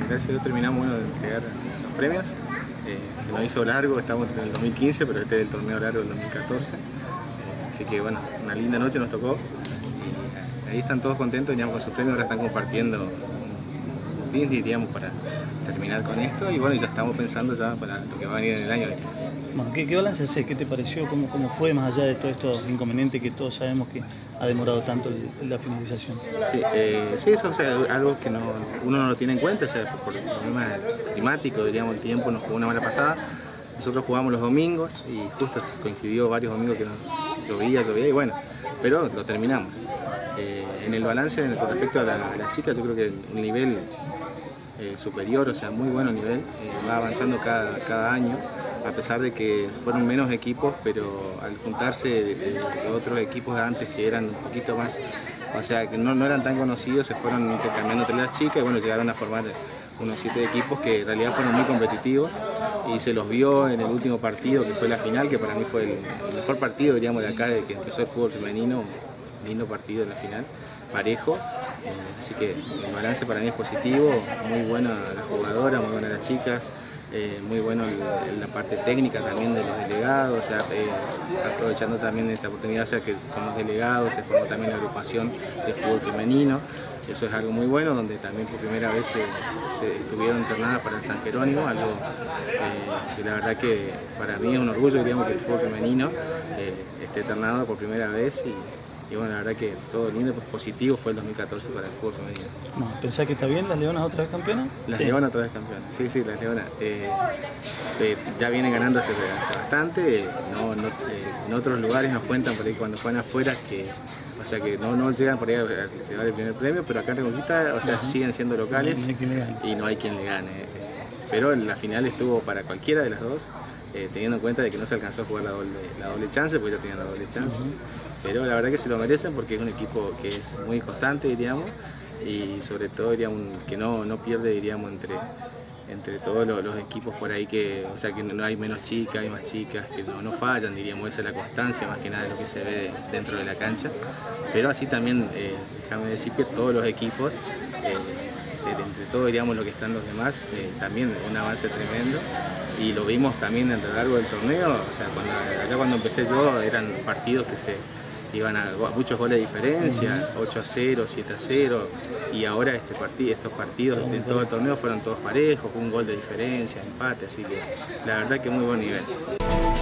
gracias a Dios terminamos bueno, de entregar los premios. Se nos hizo largo, estamos en el 2015, pero este es el torneo largo del 2014. Así que bueno, una linda noche nos tocó. Y ahí están todos contentos, ya con sus premios, ahora están compartiendo un brindis, digamos, para terminar con esto. Y bueno, ya estamos pensando ya para lo que va a venir en el año. Bueno, ¿qué balance haces? ¿Qué te pareció? ¿Cómo fue, más allá de todos estos inconvenientes que todos sabemos que ha demorado tanto la finalización? Sí, sí, eso es algo que uno no lo tiene en cuenta, o sea, por el problema climático, diríamos, el tiempo nos jugó una mala pasada. Nosotros jugamos los domingos y justo coincidió varios domingos que llovía y bueno, pero lo terminamos. En el balance con respecto a las chicas, yo creo que un nivel superior, o sea, muy buen nivel, va avanzando cada año. A pesar de que fueron menos equipos, pero al juntarse de otros equipos de antes que eran un poquito más, o sea, que no eran tan conocidos, se fueron intercambiando entre las chicas y bueno, llegaron a formar unos 7 equipos que en realidad fueron muy competitivos y se los vio en el último partido, que fue la final, que para mí fue el mejor partido, diríamos, de acá, de que empezó el fútbol femenino, un lindo partido en la final, parejo. Así que el balance para mí es positivo, muy buena la jugadora, muy buenas las chicas. Muy bueno la parte técnica también de los delegados, o sea, aprovechando también esta oportunidad, o sea, que con los delegados se formó también la agrupación de fútbol femenino. Eso es algo muy bueno, donde también por primera vez se estuvieron internadas para el San Jerónimo, algo que la verdad que para mí es un orgullo, diríamos, que el fútbol femenino esté internado por primera vez y bueno, la verdad que todo lindo, pues positivo fue el 2014 para el fútbol femenino. No, ¿pensás que está bien las Leonas otra vez campeonas? Las Leonas otra vez campeonas, sí, las Leonas. Ya vienen ganando hace bastante, en otros lugares nos cuentan por ahí cuando juegan afuera que, o sea, que no llegan por ahí a llevar el primer premio, pero acá en Reconquista, o sea, siguen siendo locales y no hay quien le gane. Pero la final estuvo para cualquiera de las dos, teniendo en cuenta de que no se alcanzó a jugar la doble chance, porque ya tenían la doble chance. Pero la verdad que se lo merecen porque es un equipo que es muy constante, diríamos, y sobre todo, diríamos, que no pierde, diríamos, entre todos los equipos por ahí, que, o sea, que no hay menos chicas, hay más chicas, que no fallan, diríamos, esa es la constancia más que nada de lo que se ve dentro de la cancha. Pero así también, déjame decir que todos los equipos, entre todo, diríamos, lo que están los demás, también un avance tremendo. Y lo vimos también a lo largo del torneo, o sea, allá cuando empecé yo eran partidos que se iban a muchos goles de diferencia, 8-0, 7-0, y ahora estos partidos de todo el torneo fueron todos parejos, con un gol de diferencia, empate, así que la verdad que muy buen nivel.